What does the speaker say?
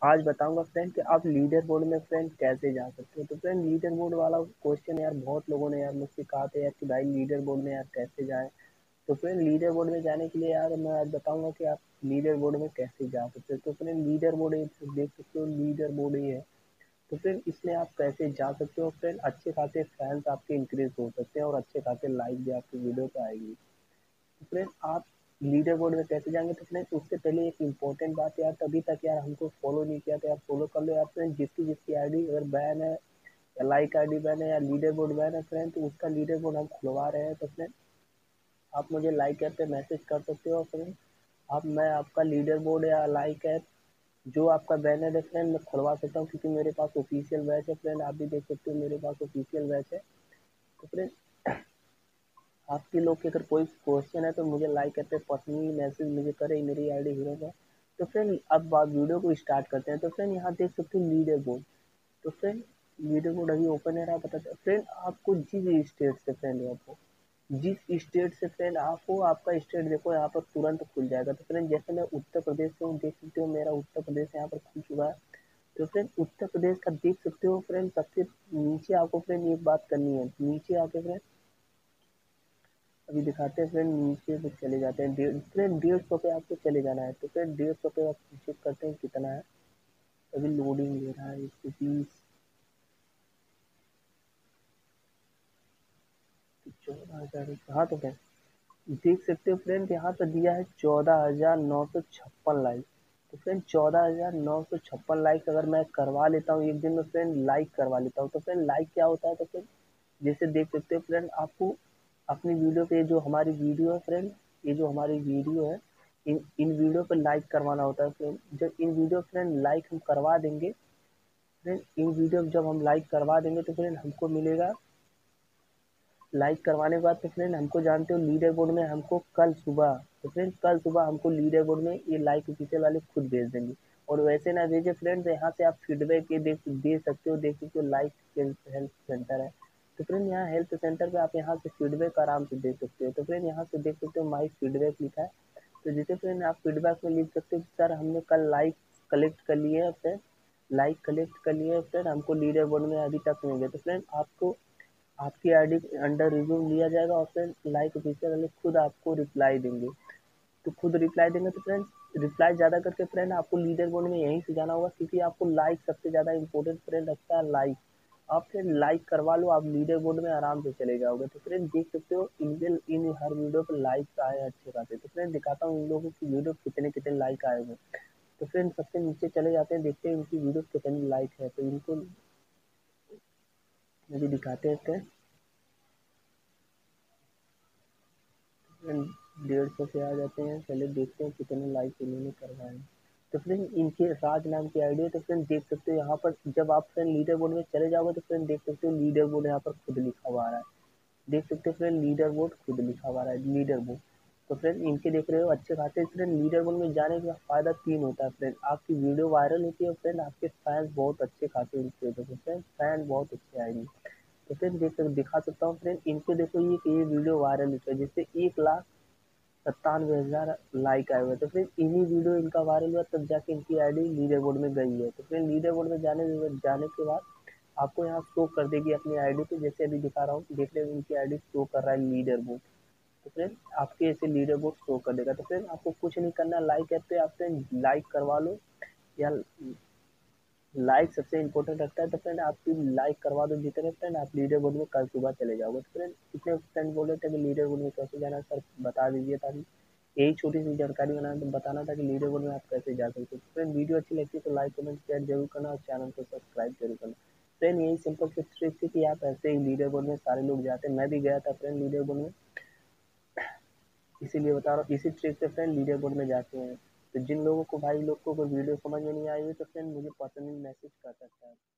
आज बताऊंगा फ्रेंड कि आप लीडर बोर्ड में फ्रेंड कैसे जा सकते हो। तो फ्रेंड लीडर बोर्ड वाला क्वेश्चन यार बहुत लोगों ने यार मुझसे कहा था यार कि भाई लीडर बोर्ड में यार कैसे जाएं। तो फ्रेंड लीडर बोर्ड में जाने के लिए यार मैं आज बताऊंगा कि आप लीडर बोर्ड में कैसे जा सकते हो। तो फ्रेंड लीडर बोर्ड देख सकते हो, लीडर बोर्ड ही है। तो फ्रेंड इसमें आप कैसे जा सकते हो फ्रेंड, अच्छे खासे फैंस आपके इंक्रीज हो सकते हैं और अच्छे खासे लाइक भी आपकी वीडियो पे आएगी। तो फ्रेंड आप लीडर बोर्ड में कैसे जाएंगे। तो फ्रेंड उससे पहले एक इम्पोर्टेंट बात यार, तभी तक यार हमको फॉलो नहीं किया तो यार फॉलो कर लो यार फ्रेंड। जिसकी जिसकी आईडी अगर बैन है या लाइक आईडी बैन है या लीडर बोर्ड बैन है फ्रेंड, तो उसका लीडर बोर्ड हम खुलवा रहे हैं। तो फ्रेंड आप मुझे लाइक ऐप पे मैसेज कर सकते हो फ्रेंड। आप मैं आपका लीडर बोर्ड या लाइक ऐप जो आपका बैनर है फ्रेंड मैं खुलवा सकता हूँ, क्योंकि मेरे पास ऑफिशियल बैच है फ्रेंड। आप भी देख सकते हो मेरे पास ऑफिशियल बैच है। तो फ्रेंड आपके लोग के अगर कोई क्वेश्चन है तो मुझे लाइक करते पर्सनली मैसेज मुझे करे, मेरी आईडी हीरो है। तो फ्रेंड अब बात वीडियो को स्टार्ट करते हैं। तो फ्रेंड यहाँ देख सकते हो लीडर बोर्ड। तो फ्रेंड लीडर बोर्ड अभी ओपन है रहा, बताते फ्रेंड आपको जिस स्टेट से फ्रेंड आपको जिस स्टेट से फ्रेंड आपको आपका स्टेट देखो यहाँ पर तुरंत खुल जाएगा। तो फ्रेंड जैसे मैं उत्तर प्रदेश से हूँ, देख सकते हो मेरा उत्तर प्रदेश यहाँ पर खुल चुका है। तो फ्रेंड उत्तर प्रदेश का देख सकते हो फ्रेंड, सबसे नीचे आपको फ्रेंड एक बात करनी है, नीचे आके फ्रेंड अभी दिखाते हैं फ्रेंड, नीचे पे चले जाते हैं फ्रेंड 150 पे आपको चले जाना है। तो फ्रेंड 150 पे आप चेक करते हैं कितना है, अभी लोडिंग ले रहा है 120 14,000। हाँ तो फ्रेंड देख सकते हो फ्रेंड यहाँ पर दिया है 14,956 लाइक। तो फ्रेंड 14,956 लाइक अगर मैं करवा लेता हूँ एक दिन में फ्रेंड, लाइक करवा लेता हूँ तो फ्रेंड लाइक क्या होता है। तो फ्रेंड जैसे देख सकते हो फ्रेंड आपको अपनी वीडियो पे जो हमारी वीडियो है फ्रेंड, ये जो हमारी वीडियो है इन वीडियो पे लाइक करवाना होता है फ्रेंड। जब इन वीडियो फ्रेंड लाइक हम करवा देंगे फ्रेंड, इन वीडियो जब हम लाइक करवा देंगे तो फ्रेंड हमको मिलेगा, लाइक करवाने के बाद तो फ्रेंड हमको जानते हो लीडर बोर्ड में हमको कल सुबह, तो फ्रेंड कल सुबह हमको लीडर बोर्ड में ये लाइक ऑफिशियल वाले खुद भेज देंगे। और वैसे ना भेजे फ्रेंड तो यहाँ से आप फीडबैक ये दे सकते हो, देख सकते हो लाइक हेल्प सेंटर है। तो फ्रेंड यहाँ हेल्प सेंटर पे आप यहाँ से फीडबैक आराम से दे सकते हो। तो फ्रेंड यहाँ से देख सकते हो माई फीडबैक लिखा है। तो जैसे फ्रेंड आप फीडबैक में लिख सकते हो सर हमने कल लाइक कलेक्ट कर लिए है फ्रेंड, लाइक कलेक्ट कर लिए फ्रेंड, हमको लीडर बोर्ड में अभी तक नहीं गए। तो फ्रेंड आपको आपकी आईडी अंडर रिव्यू लिया जाएगा और फिर लाइक ऑफिशियल वाले खुद आपको रिप्लाई देंगे। तो खुद रिप्लाई देंगे तो फ्रेंड रिप्लाई ज़्यादा करके फ्रेंड आपको लीडर बोर्ड में यहीं से जाना होगा, क्योंकि आपको लाइक सबसे ज़्यादा इंपॉर्टेंट फ्रेंड लगता है लाइक। आप फ्रेंड लाइक करवा लो, आप लीडर बोर्ड में आराम से चले जाओगे। तो फ्रेंड देख सकते हो इन हर वीडियो पर लाइक आए अच्छे खासे। तो फ्रेंड दिखाता हूँ इन लोगों की वीडियो कितने कितने लाइक आए हुए। तो फ्रेंड सबसे नीचे चले जाते हैं, देखते हैं इनकी वीडियो कितनी लाइक है। तो इनको मुझे दिखाते हैं फ्रेंड, 150 पे आ जाते हैं, पहले देखते हैं कितने लाइक इन्होंने करवाए हैं। तो फ्रेंड इनके राज नाम की आईडी है। तो फ्रेंड देख सकते हो यहाँ पर जब आप फ्रेंड लीडर बोर्ड में चले जाओगे तो फ्रेंड देख सकते हो लीडर बोर्ड यहाँ पर खुद लिखा हुआ आ रहा है। देख सकते हो फ्रेंड लीडर बोर्ड खुद लिखा हुआ आ रहा है, लीडर बोर्ड। तो फ्रेंड इनके देख रहे हो अच्छे खाते फ्रेंड लीडर बोर्ड में जाने का फायदा 3 होता है फ्रेंड, आपकी वीडियो वायरल होती है फ्रेंड, आपके फैंस बहुत अच्छे खाते होते हैं फ्रेंड, फैन बहुत अच्छे आएंगे। तो फ्रेंड दिखा सकता हूँ फ्रेंड इनको, देखो ये वीडियो वायरल होता है जिससे 1,97,000 लाइक आए हुए। तो फिर इन्हीं वीडियो इनका वायरल हुआ तब जाके इनकी आईडी लीडर बोर्ड में गई है। तो फिर लीडर बोर्ड में जाने के बाद आपको यहाँ शो कर देगी अपनी आईडी पे, जैसे अभी दिखा रहा हूँ देख रहे हो इनकी आईडी शो कर रहा है लीडर बोर्ड। तो फ्रेंड आपके ऐसे लीडर बोर्ड शो कर देगा। तो फ्रेंड आपको कुछ नहीं करना, लाइक ऐप पे आप फ्रेंड लाइक करवा लो, या लाइक सबसे इंपॉर्टेंट रखता है। तो फ्रेंड आपकी लाइक करवा दो जितने फ्रेंड, आप लीडर बोर्ड में कल सुबह चले जाओगे। तो फ्रेंड कितने फ्रेंड बोल रहे थे कि लीडर बोर्ड में कैसे जाना सर बता दीजिए, ताकि यही छोटी सी जानकारी बताना था कि लीडर बोर्ड में आप कैसे जा सकते हो। फ्रेंड वीडियो अच्छी लगती है तो लाइक कमेंट शेयर जरूर करना और चैनल को सब्सक्राइब जरूर करना। फ्रेंड यही सिंपल सी ट्रिक थी कि आप ऐसे ही लीडर बोर्ड में सारे लोग जाते हैं, मैं भी गया था फ्रेंड लीडर बोर्ड में, इसीलिए बता रहा हूँ इसी ट्रिक से फ्रेंड लीडर बोर्ड में जाते हैं। तो जिन लोगों को भाई लोग को कोई वीडियो समझ में नहीं आई हुई तो फ्रेंड मुझे पर्सनली मैसेज कर सकता है।